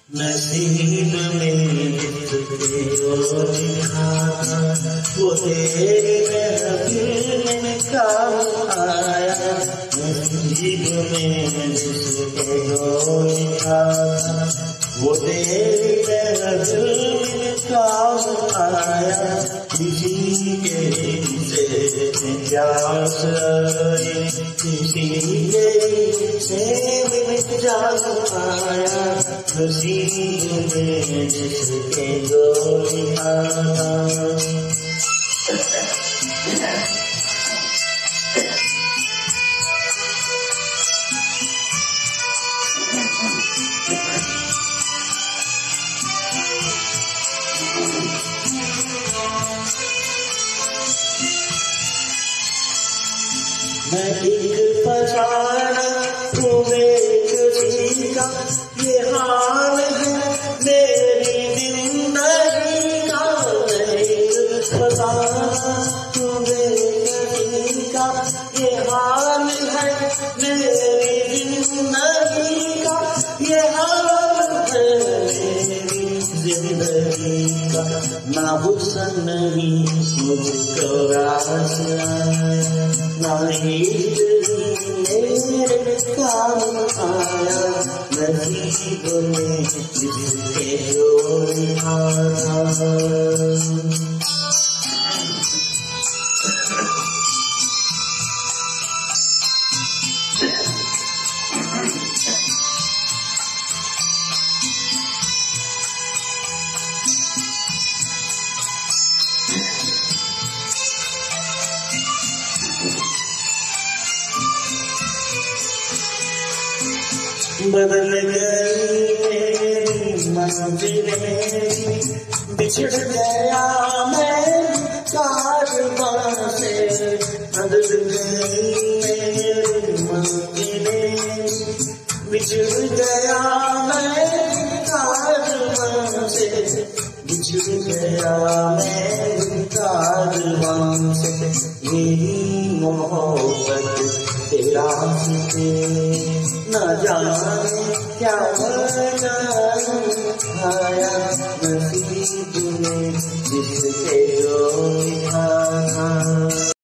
नसीब में जिसके जो लिखा वो तेरी महफिल में काम आया। नसीब में जिसके जो लिखा वो तेरी महफिल में काम आया। किसी के से प्यास आई, किसी के से जाम आया। नसीब में जिसके जो लिखा। मैं एक फसाना तुम एक का, ये हाल है मेरी जिंदगी का। मैं एक फसाना तुम एक का, ये हाल है मेरी जिंदगी का। ये हाल है मेरी जिंदगी का। ना हुस्न नहीं मुझको रास आया, ना ही मेरे काम आया। नसीब में जिसके जो लिखा बदल गई मेरी मंजिलें, बिछड़ गया मैं कारवां से। बदल गई मेरी मंजिलें, बिछड़ गया मैं कारवां से। बिछड़ गया मैं कारवां से। यही मोहब्बत तेरा से न जाने क्या आया। नसीब में जिसके जो लिखा।